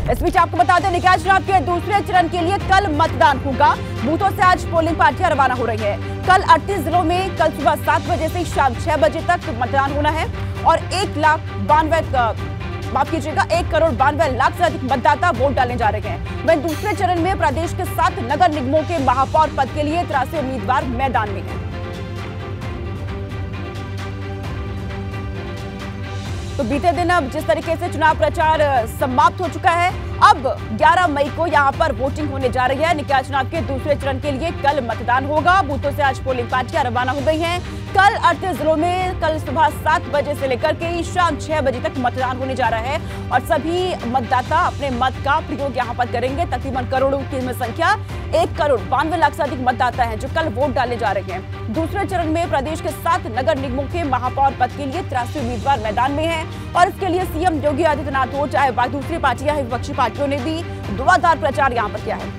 इस बीच आपको बता दें, निकाय चुनाव के दूसरे चरण के लिए कल मतदान होगा। बूथों से आज पोलिंग पार्टियां रवाना हो रही है। कल 38 जिलों में कल सुबह 7 बजे से शाम 6 बजे तक मतदान होना है और 1 करोड़ 92 लाख से अधिक मतदाता वोट डालने जा रहे हैं। वहीं दूसरे चरण में प्रदेश के 7 नगर निगमों के महापौर पद के लिए 83 उम्मीदवार मैदान में हैं। तो बीते दिन अब जिस तरीके से चुनाव प्रचार समाप्त हो चुका है, अब 11 मई को यहां पर वोटिंग होने जा रही है। निकाय चुनाव के दूसरे चरण के लिए कल मतदान होगा। बूथों से आज पोलिंग पार्टियां रवाना हो गई हैं। कल 38 जिलों में कल सुबह 7 बजे से लेकर के शाम 6 बजे तक मतदान होने जा रहा है और सभी मतदाता अपने मत का प्रयोग यहां पर करेंगे। तकरीबन करोड़ों की संख्या 1 करोड़ 92 लाख से अधिक मतदाता हैं जो कल वोट डालने जा रहे हैं। दूसरे चरण में प्रदेश के 7 नगर निगमों के महापौर पद के लिए 83 उम्मीदवार मैदान में हैं और इसके लिए सीएम योगी आदित्यनाथ हो चाहे दूसरी पार्टियां हैं, विपक्षी पार्टियों ने भी धुआंधार प्रचार यहां पर किया है।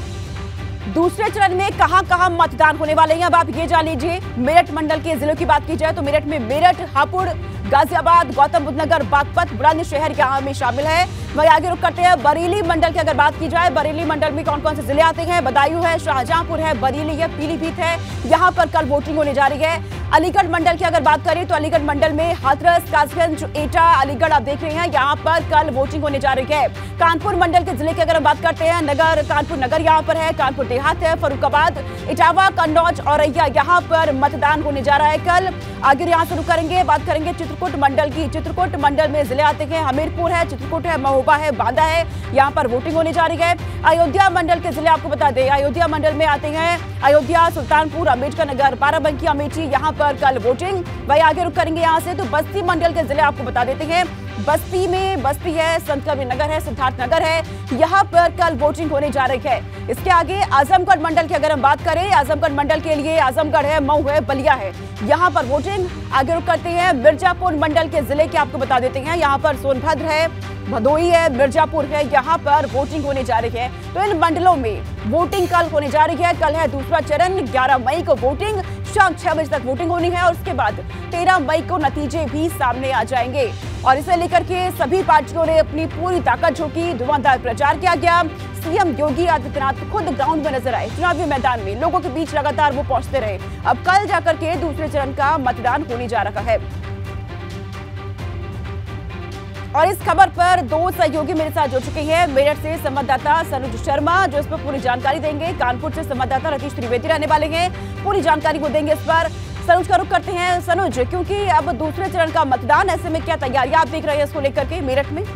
दूसरे चरण में कहां मतदान होने वाले हैं, अब आप ये जान लीजिए। मेरठ मंडल के जिलों की बात की जाए तो मेरठ में मेरठ, हापुड़, गाजियाबाद, गौतम बुद्ध नगर, बागपत, बुलंदशहर यहाँ में शामिल है। वहीं आगे रुक करते हैं बरेली मंडल की अगर बात की जाए, बरेली मंडल में कौन कौन से जिले आते हैं? बदायूं है, शाहजहांपुर है, बरेली है, पीलीभीत है। यहाँ पर कल वोटिंग होने जा रही है। अलीगढ़ मंडल की अगर बात करें तो अलीगढ़ मंडल में हाथरस, कासगंज, एटा, अलीगढ़ आप देख रहे हैं, यहाँ पर कल वोटिंग होने जा रही है। कानपुर मंडल के जिले की अगर हम बात करते हैं, नगर कानपुर नगर यहाँ पर है, कानपुर देहात है, फर्रुखाबाद, इटावा, कन्नौज, औरैया यहाँ पर मतदान होने जा रहा है कल। आगे यहाँ से रुक करेंगे, बात करेंगे चित्रकूट मंडल की। चित्रकूट मंडल में जिले आते हैं, हमीरपुर है, चित्रकूट है, महोबा है, बांदा है, यहाँ पर वोटिंग होने जा रही है। अयोध्या मंडल के जिले आपको बता दें, अयोध्या मंडल में आते हैं अयोध्या, सुल्तानपुर, अम्बेडकर नगर, बाराबंकी, अमेठी, यहाँ पर कल वोटिंग। वही आगे रुक करेंगे यहाँ से तो बस्ती मंडल के जिले आपको बता देते हैं। बस्ती में बस्ती है, संत कबीर नगर है, सिद्धार्थ नगर है, यहाँ पर कल वोटिंग होने जा रही है। इसके आगे आजमगढ़ मंडल की अगर हम बात करें, आजमगढ़ मंडल के लिए आजमगढ़ है, मऊ है, बलिया है, यहाँ पर वोटिंग। आगे रुक करते हैं मिर्जापुर मंडल के जिले के आपको बता देते हैं, यहाँ पर सोनभद्र है, भदोही है, मिर्जापुर है, यहाँ पर वोटिंग होने जा रही है। तो इन मंडलों में वोटिंग कल होने जा रही है। कल है दूसरा चरण, 11 मई को वोटिंग, शाम 6 बजे तक वोटिंग होनी है और उसके बाद 13 मई को नतीजे भी सामने आ जाएंगे। और इसे लेकर के सभी पार्टियों ने अपनी पूरी ताकत झोंकी, धुआंधार प्रचार किया गया। सीएम योगी आदित्यनाथ खुद ग्राउंड में नजर आए, चुनावी मैदान में लोगों के बीच लगातार वो पहुंचते रहे। अब कल जाकर के दूसरे चरण का मतदान होने जा रहा है और इस खबर पर 2 सहयोगी मेरे साथ जुड़ चुके हैं। मेरठ से संवाददाता सनुज शर्मा जो इस पर पूरी जानकारी देंगे, कानपुर से संवाददाता रतीश त्रिवेदी रहने वाले हैं, पूरी जानकारी वो देंगे इस पर। सनुज का रुख करते हैं। सनुज, क्योंकि अब दूसरे चरण का मतदान, ऐसे में क्या तैयारियां आप देख रहे हैं इसको लेकर के मेरठ में?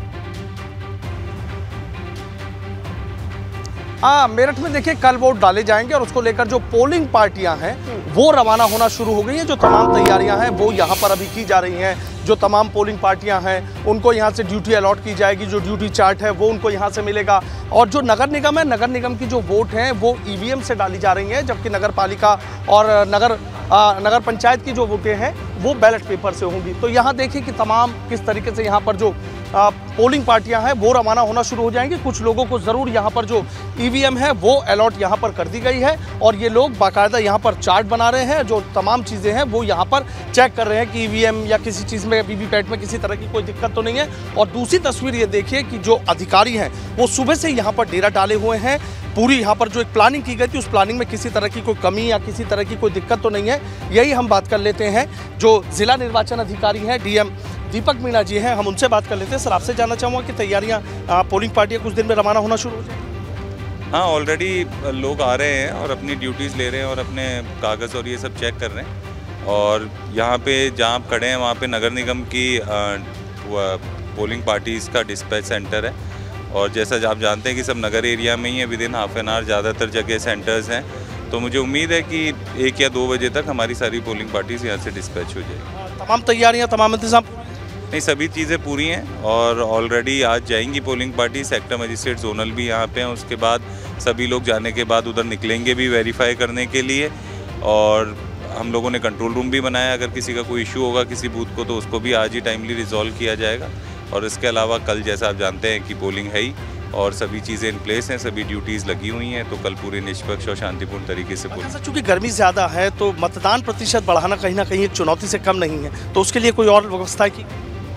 मेरठ में देखिए कल वोट डाले जाएंगे और उसको लेकर जो पोलिंग पार्टियां हैं वो रवाना होना शुरू हो गई हैं। जो तमाम तैयारियां हैं वो यहाँ पर अभी की जा रही हैं। जो तमाम पोलिंग पार्टियां हैं उनको यहाँ से ड्यूटी अलॉट की जाएगी, जो ड्यूटी चार्ट है वो उनको यहाँ से मिलेगा। और जो नगर निगम है, नगर निगम की जो वोट हैं वो ईवीएम से डाली जा रही हैं, जबकि नगर पालिका और नगर पंचायत की जो वोटें हैं वो बैलेट पेपर से होंगी। तो यहाँ देखिए कि तमाम किस तरीके से यहाँ पर जो पोलिंग पार्टियां हैं वो रवाना होना शुरू हो जाएंगी। कुछ लोगों को ज़रूर यहाँ पर जो ईवीएम है वो अलॉट यहाँ पर कर दी गई है और ये लोग बाकायदा यहाँ पर चार्ट बना रहे हैं। जो तमाम चीज़ें हैं वो यहाँ पर चेक कर रहे हैं कि ईवीएम या किसी चीज़ में, वीवीपैट में किसी तरह की कोई दिक्कत तो नहीं है। और दूसरी तस्वीर ये देखिए कि जो अधिकारी हैं वो सुबह से यहाँ पर डेरा डाले हुए हैं। पूरी यहाँ पर जो एक प्लानिंग की गई थी उस प्लानिंग में किसी तरह की कोई कमी या किसी तरह की कोई दिक्कत तो नहीं है। यही हम बात कर लेते हैं जो जिला निर्वाचन अधिकारी हैं, डीएम दीपक मीणा जी हैं, हम उनसे बात कर लेते हैं। सर, आपसे जानना चाहूँगा कि तैयारियाँ, पोलिंग पार्टियाँ कुछ दिन में रवाना होना शुरू हो जाएंगी? हाँ, ऑलरेडी लोग आ रहे हैं और अपनी ड्यूटीज़ ले रहे हैं और अपने कागज़ और ये सब चेक कर रहे हैं। और यहाँ पे जहाँ आप खड़े हैं वहाँ पे नगर निगम की पोलिंग पार्टीज़ का डिस्पैच सेंटर है और जैसा आप जानते हैं कि सब नगर एरिया में ही है। विदिन हाफ एन आवर ज़्यादातर जगह सेंटर्स हैं, तो मुझे उम्मीद है कि 1 या 2 बजे तक हमारी सारी पोलिंग पार्टीज़ यहाँ से डिस्पैच हो जाएगी। तमाम तैयारियाँ, तमाम इंतजाम? नहीं, सभी चीज़ें पूरी हैं और ऑलरेडी आज जाएंगी polling party. Sector magistrate zonal भी यहाँ पे हैं। उसके बाद सभी लोग जाने के बाद उधर निकलेंगे भी वेरीफाई करने के लिए। और हम लोगों ने कंट्रोल रूम भी बनाया, अगर किसी का कोई इशू होगा किसी बूथ को तो उसको भी आज ही टाइमली रिजॉल्व किया जाएगा। और इसके अलावा कल जैसा आप जानते हैं कि पोलिंग है ही और सभी चीज़ें इन प्लेस हैं, सभी ड्यूटीज़ लगी हुई हैं, तो कल पूरे निष्पक्ष और शांतिपूर्ण तरीके से पोलिंग। चूँकि गर्मी ज़्यादा है तो मतदान प्रतिशत बढ़ाना कहीं ना कहीं एक चुनौती से कम नहीं है, तो उसके लिए कोई और व्यवस्था की?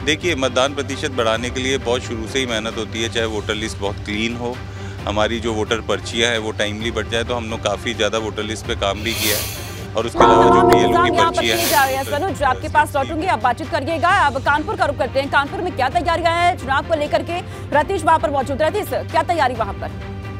देखिए, मतदान प्रतिशत बढ़ाने के लिए बहुत शुरू से ही मेहनत होती है, चाहे वोटर लिस्ट बहुत क्लीन हो, हमारी जो वोटर पर्चियां हैं वो टाइमली बढ़ जाए, तो हम लोग काफ़ी ज़्यादा वोटर लिस्ट पे काम भी किया है। और उसके अलावा जो बीएलओ की पर्चियां हैं। सनुज, आपके पास लौटूंगी, आप बातचीत करिएगा। अब कानपुर का रुख करते हैं। कानपुर में क्या तैयारियां हैं चुनाव को लेकर के? रतीश वहां पर मौजूद। रतीश, क्या तैयारी वहां पर?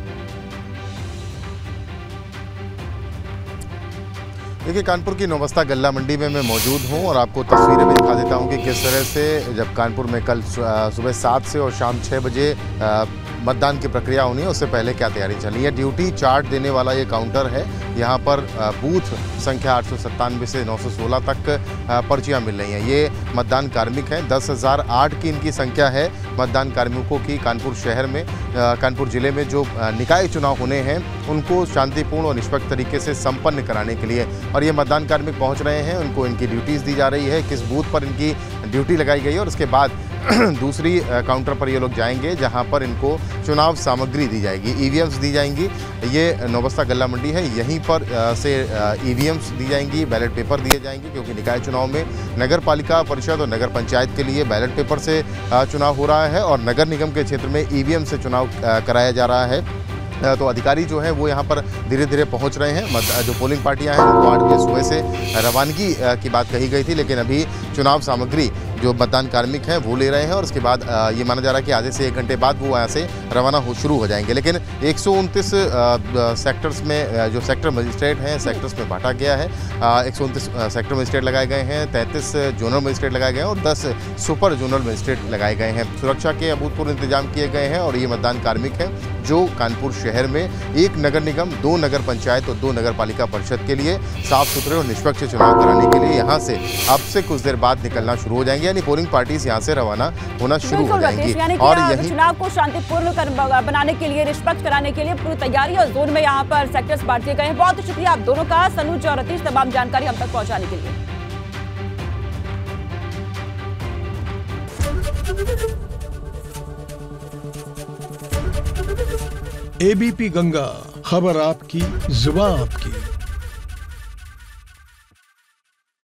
देखिए, कानपुर की नौबस्ता गल्ला मंडी में मैं मौजूद हूं और आपको तस्वीरें भी दिखा देता हूं कि किस तरह से जब कानपुर में कल सुबह 7 से और शाम 6 बजे मतदान की प्रक्रिया होनी है, उससे पहले क्या तैयारी चली है। ड्यूटी चार्ट देने वाला ये काउंटर है। यहाँ पर बूथ संख्या 897 से 916 तक पर्चियाँ मिल रही हैं। ये मतदान कार्मिक हैं। 10,008 की इनकी संख्या है मतदान कार्मिकों की कानपुर शहर में। कानपुर जिले में जो निकाय चुनाव होने हैं उनको शांतिपूर्ण और निष्पक्ष तरीके से संपन्न कराने के लिए और ये मतदान कार्मिक पहुँच रहे हैं। उनको इनकी ड्यूटीज़ दी जा रही है, किस बूथ पर इनकी ड्यूटी लगाई गई है, और उसके बाद दूसरी काउंटर पर ये लोग जाएंगे जहां पर इनको चुनाव सामग्री दी जाएगी, ईवीएम्स दी जाएंगी। ये नौबस्ता गल्ला मंडी है, यहीं पर से ईवीएम्स दी जाएंगी, बैलेट पेपर दिए जाएंगे, क्योंकि निकाय चुनाव में नगर पालिका परिषद और नगर पंचायत के लिए बैलेट पेपर से चुनाव हो रहा है और नगर निगम के क्षेत्र में ईवीएम से चुनाव कराया जा रहा है। तो अधिकारी जो हैं वो यहाँ पर धीरे धीरे पहुँच रहे हैं। जो पोलिंग पार्टियाँ हैं उनको 8 बजे सुबह से रवानगी की बात कही गई थी, लेकिन अभी चुनाव सामग्री जो मतदान कार्मिक हैं वो ले रहे हैं और उसके बाद ये माना जा रहा है कि आधे से 1 घंटे बाद वो यहाँ से रवाना शुरू हो जाएंगे। लेकिन 129 सेक्टर्स में जो सेक्टर मजिस्ट्रेट हैं सेक्टर्स में बांटा गया है। 129 सेक्टर मजिस्ट्रेट लगाए गए हैं, 33 जोनल मजिस्ट्रेट लगाए गए हैं और 10 सुपर जोनल मजिस्ट्रेट लगाए गए हैं। सुरक्षा के अभूतपूर्व इंतजाम किए गए हैं और ये मतदान कार्मिक हैं जो कानपुर शहर में 1 नगर निगम, 2 नगर पंचायत और 2 नगर पालिका परिषद के लिए साफ सुथरे और निष्पक्ष चुनाव कराने के लिए यहाँ से अब से कुछ देर बाद निकलना शुरू हो जाएंगे। यानी पोलिंग पार्टीज यहाँ से रवाना होना शुरू हो जाएंगी और यही चुनाव को शांतिपूर्ण बनाने के लिए, निष्पक्ष कराने के लिए पूरी तैयारी और जोन में यहाँ पर सेक्टर्स बांट दिए गए हैं। बहुत शुक्रिया आप दोनों का, सनुज और रतीश, तमाम जानकारी हम तक पहुँचाने के लिए। एबीपी गंगा, खबर आपकी, जुबान आपकी।